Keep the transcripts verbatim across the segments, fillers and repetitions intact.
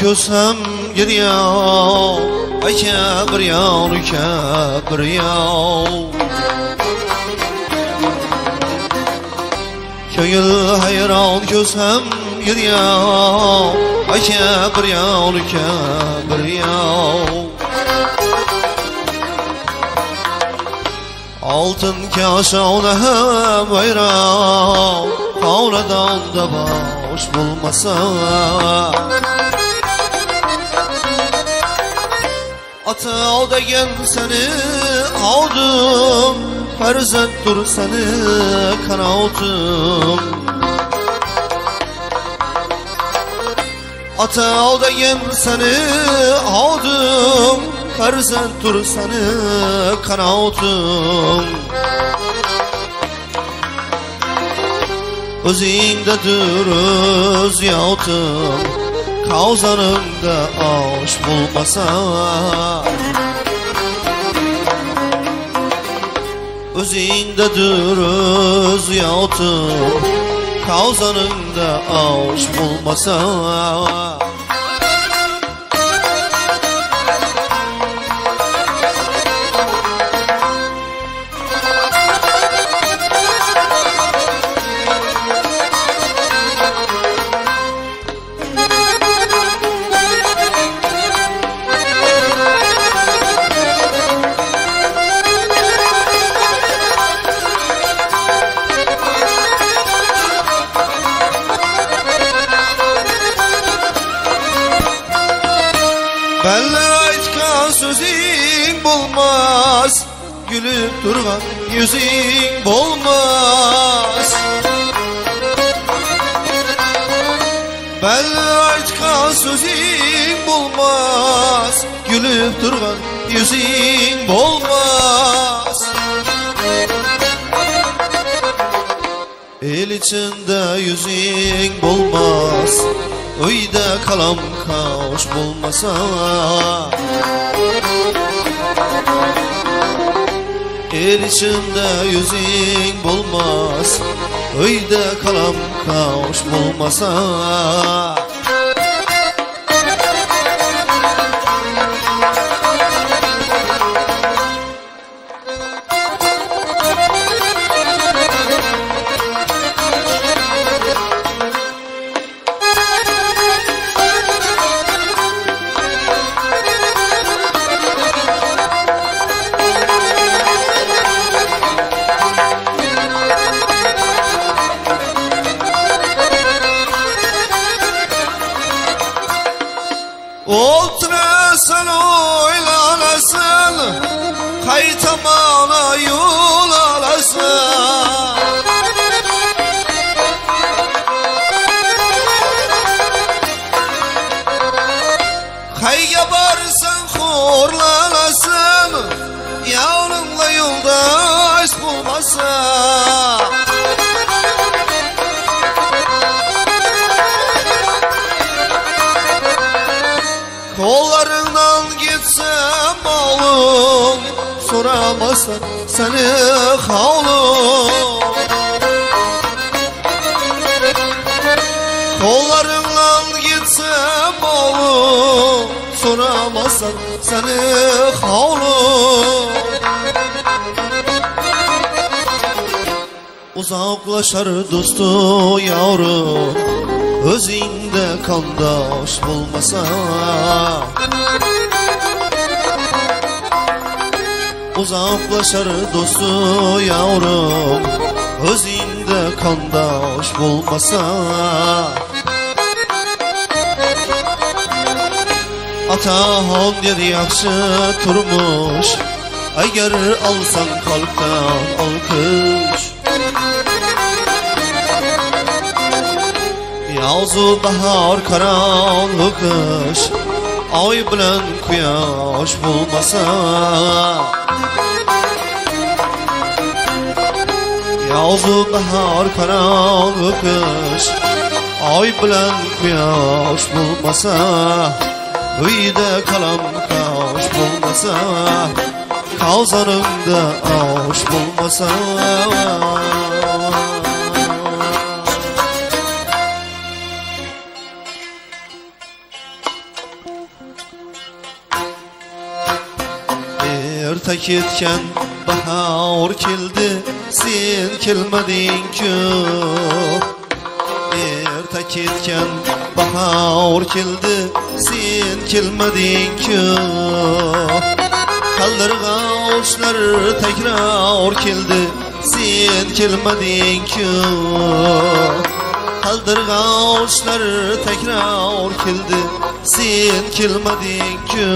ko'zim gidiyor aka bir yo'l uka bir yo'l ko'ngil hayron ko'zim gidiyor aka bir yo'l uka bir yo'l altın kaşona bayram havladan da boş bulmasa ata degen seni aldım farzattur seni kanatım ata degen seni aldım farzattur seni kanatım Özündedir öz yatım Kavzanımda aş bulmasa Özündedir öz yatım Kavzanımda aş bulmasa Belli aytkan sözün bulmaz Gülüp durgan yüzün bulmaz Belli aytkan sözün bulmaz Gülüp durgan yüzün bulmaz El içinde yüzün bulmaz Uyda kalam kavuş bulmasa El içinde yüzün bulmaz Uyda kalam kavuş bulmasa Oltuna sen oylanasın Kaytamana yol alasın Kayga barsan horlanasın Yavnunla yoldaş bulmasın Kollarından gitsem oğlum Soramazsan seni havlum Kollarından gitsem oğlum Soramazsan seni havlum Uzaklaşar dostu yavrum Özünde kandaş bulmasa Uzaklaşar dostu yavrum Özünde kandaş bulmasa Atahan dedi yaxşı turmuş Eğer alsan kalpten alkış Yazı bahar karanlık kış Ay bilen kuyaş bulmasa Yazı bahar karanlık kış Ay bilen kuyaş bulmasa Uyda kalam kaş bulmasa Kavzanımda aş bulmasa ertak etken bahar keldi, sen kelmading-ku. Ertak etken bahar keldi, sen kelmading-ku. Qaldirg'ochlar takror keldi, sen kelmading-ku. Qaldirg'ochlar takror keldi, sen kelmading-ku.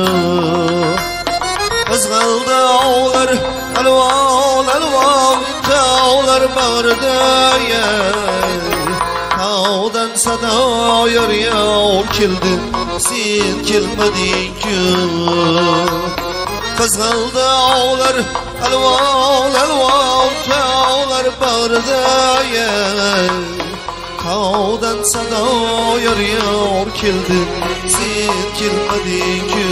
Qizg'aldi ovlar alvon alvon, tog'lar bag'rida tog'dan sado yor-yor keldi, sen kelmading-ku. Qizg'aldi ovlar alvon alvon, tog'lar bag'rida tog'dan sado yor-yor keldi, sen kelmading-ku.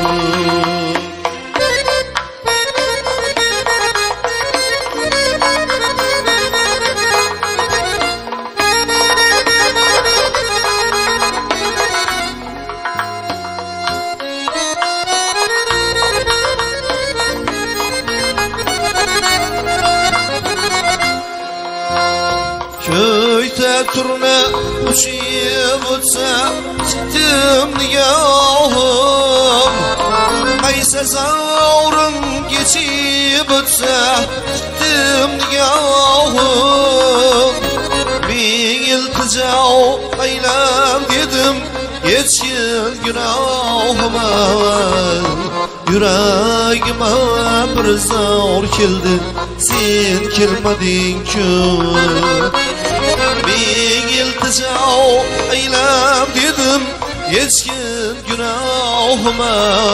Köyte turna uçup uçsa çıktım nigahım. Qaysa zavrun geçip uçsa çıktım nigahım. Bin iltica aylam dedim, geçkin günahıma. Yüreğime bir zor keldi, sen kelmading-ku. Bin iltica aylam dedim, geçkin günahıma.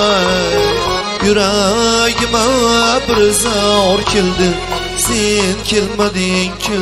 Yüreğime bir zor keldi, sen kelmading-ku.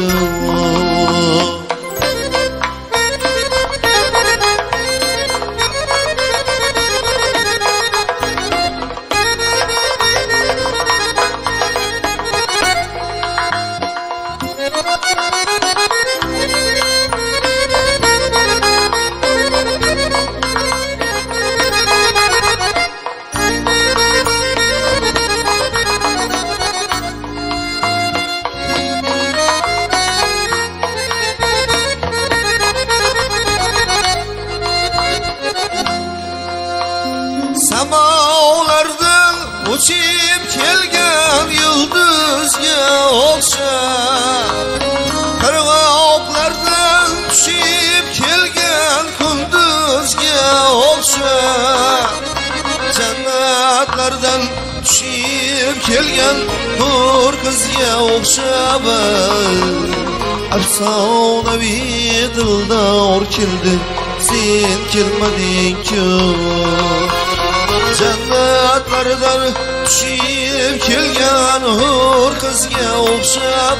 Samalardan uçup kelgen yıldızga o'xshab, qirg'oqlardan tushib kelgan kunduzga o'xshab, jannatlardan tushib kelgan hur qizga o'xshab, afsonaviy dildor keldi, sen kelmading-ku. Jannatlardan tushib kelgan hur qizga o'xshab,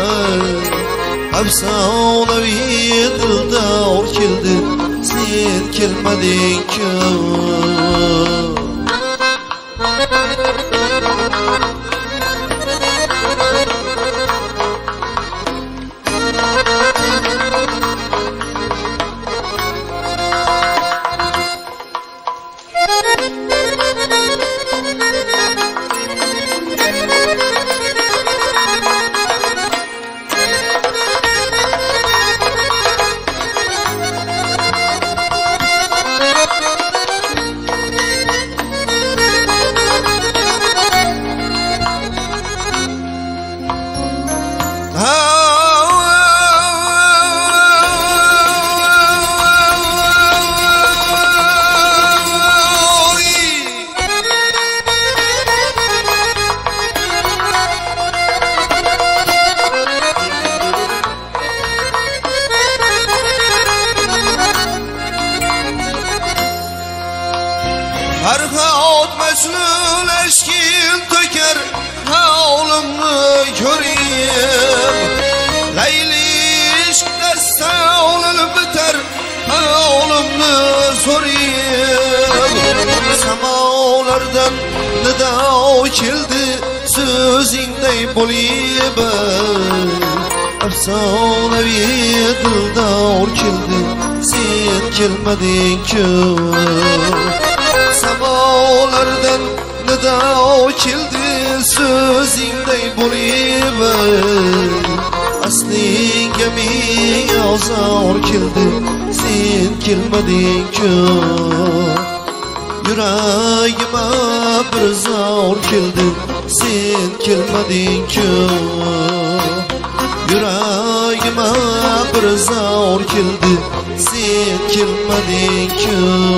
afsonaviy dildor keldi, sen kelmading-ku. Farhod masnun aşkin töker, havlimni ko'rib. Layli ishqda savlanib bitar, havlimni so'rib. Samolardan nido keldi, so'zingday bo'lib. Afsonaviy dildor keldi, sen kelmading-ku. Samalardan nido keldi, قريبة أصلي جميع زور كلدي سين كلمدين كو Yüreğime bir zor kildi sen kelmedin ki Yüreğime bir zor kildi sen kelmedin ki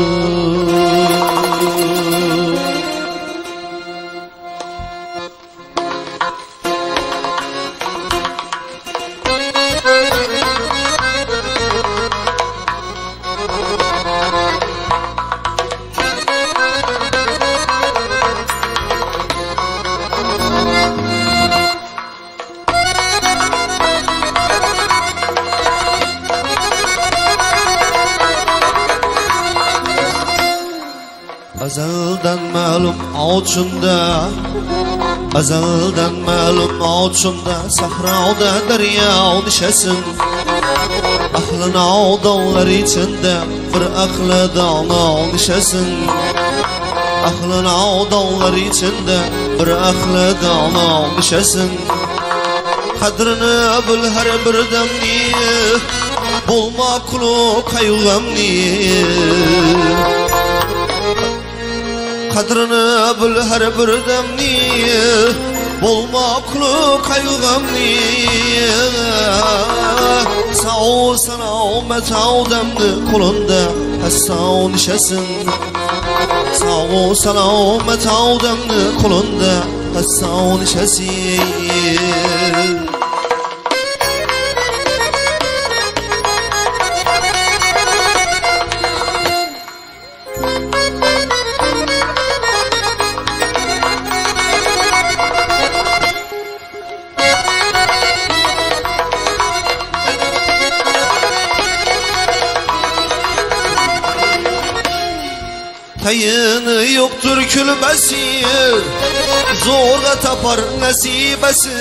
Azaldan ma'lum avchunda Azaldan ma'lum avchunda Sahroda daryo nishasin Ahli nodonlar ichida bir ahli dono nishasin Ahli nodonlar ichida bir ahli dono nishasin Qadrini bil har bir damni Bo'lma quloq qayg'amni Qadrini bil har bir damni Bo'lma quloq qayg'amni Sa'o salomat odamni qo'linda hasson nishasin Sa'o salomat odamni qo'linda hasson nishasin Tayini yoktur külbesi Zorga tapar nasibesi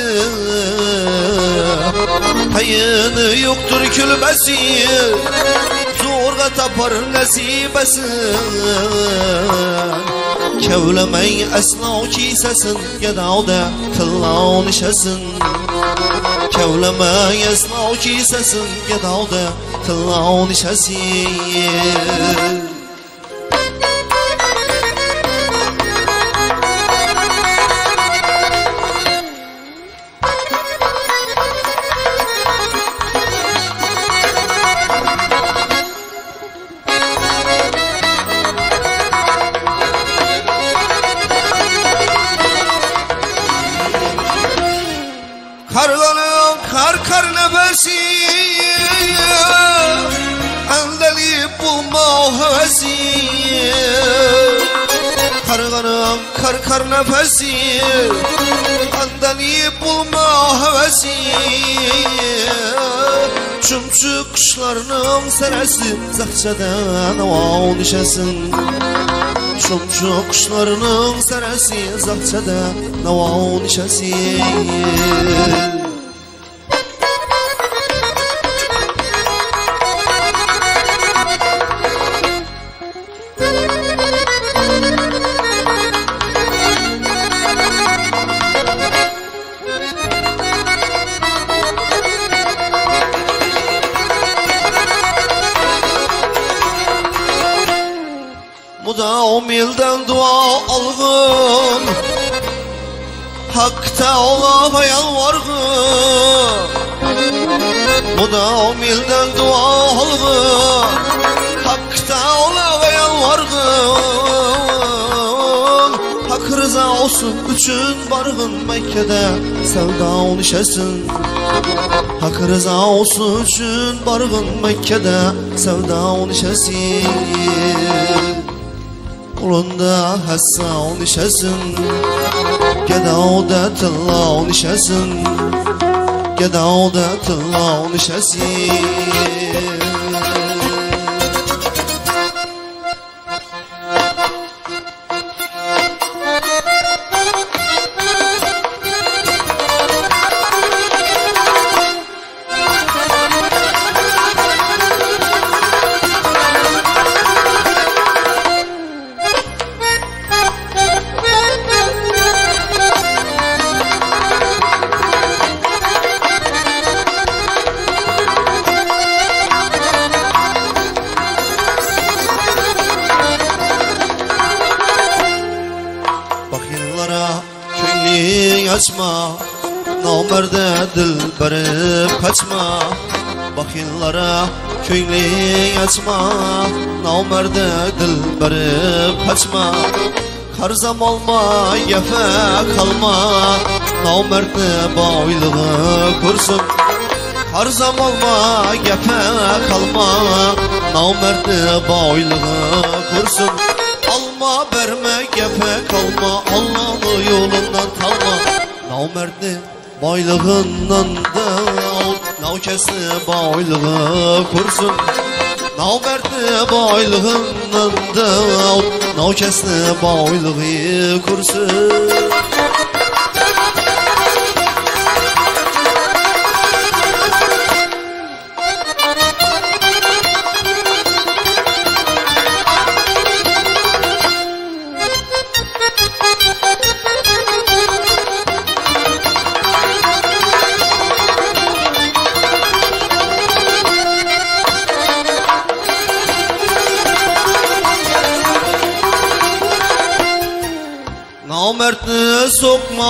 Tayini yoktur külbesi Zorga tapar nasibesi Kevlemey esna kisesin Gedavda kıllav nişesin Kevlemey esna kisesin Gedavda kıllav nişesin Karganım kar kar nefesi Andalip bulma hevesi Karganım kar kar nefesi Andalip bulma hevesi Çumçuk kuşlarının seresi Zahçeden hava nişesin Çumçuk kuşlarının seresi Zahçeden hava nişesin Mudam ilden dua algın Hak'ta ola yalvargın Mudam ilden dua algın Hak'ta ola yalvargın Hak rıza olsun üçün bargın Mekke'de sevda nişesin Hak rıza olsun üçün bargın Mekke'de sevda nişesin Qulunda hasson nişasin Gedavda tillov nişasin Gedavda tillov nişasin ko'ngling açma, nomerde dil berib kaçma. Bakillara ko'ngling açma, nomerde dil berib kaçma. Qarzam olma, gefe kalma, nomerde boylig'i ko'rsin. Qarzam olma, gefe kalma, nomerde boylig'i ko'rsin. Alma berme, gefe kalma, Allah'ın yolundan kalma. Namerdi boylig'idan da navkasni boylig'i ko'rsin. Namerdi boylig'idan da navkasni boylig'i ko'rsin. Namertni sokma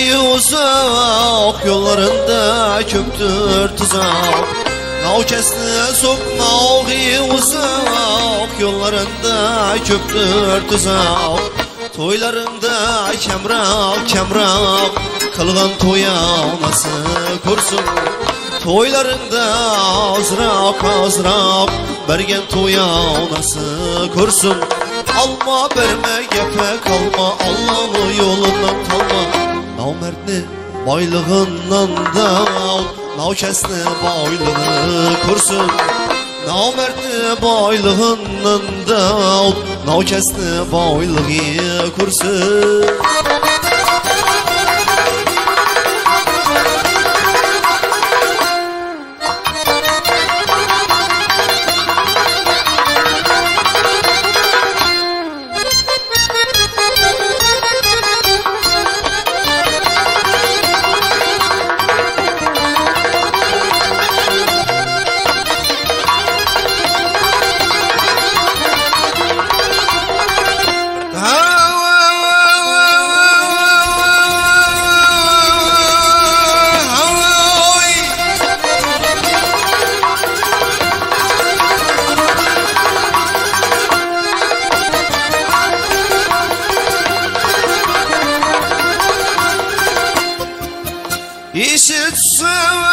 uzak, yollarında köptür tuzak. Navkasni sokma uzak, yollarında köptür tuzak. Toylarında kemrak kemrak, kılgan toya anası ko'rsin. Toylarında azrak azrak, bergen toya anası ko'rsin. Alma berme, gefe kalma, Allah'ın yolundan kalma. Namertni boylig'idan da navkasni boylig'i ko'rsin. Namertni boylig'idan da navkasni boylig'i ko'rsin. İşitse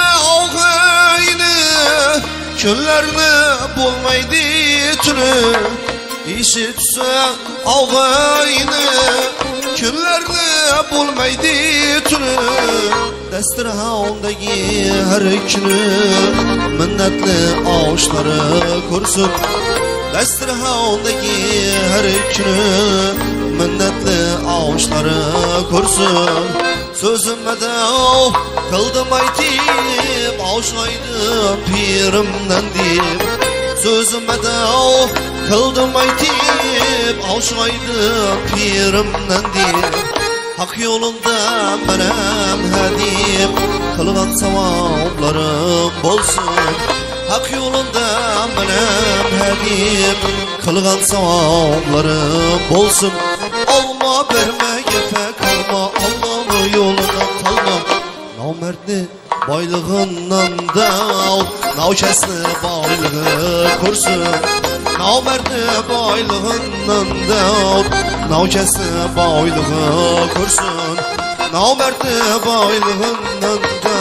ağayını, günlerini bulmaydı tünü. İşitse ağayını, günlerini bulmaydı tünü. Dasturxondagi her günü minnetli oshları ko'rsin. Dasturxondagi her günü minnetli oshları ko'rsin. Sözüme kıldım aytib, avşaydım pirimden deyip. Sözüme kıldım aytib, avşaydım pirimden deyip. Hak yolunda menem hadip, kılgan savablarım bolsun. Hak yolunda menem hadip, kılgan savablarım bolsun. Alma berme, gefe kalma, Allah'ın yolundan kalma. Namertni boylig'idan da navkasni boylig'i ko'rsin. Namertni boylig'idan da navkasni boylig'i ko'rsin. Namertni boylig'idan da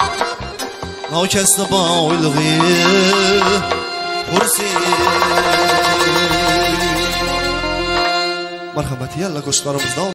navkasni boylig'i ko'rsin. Marhamat, yalla qo'shiqlarimizdan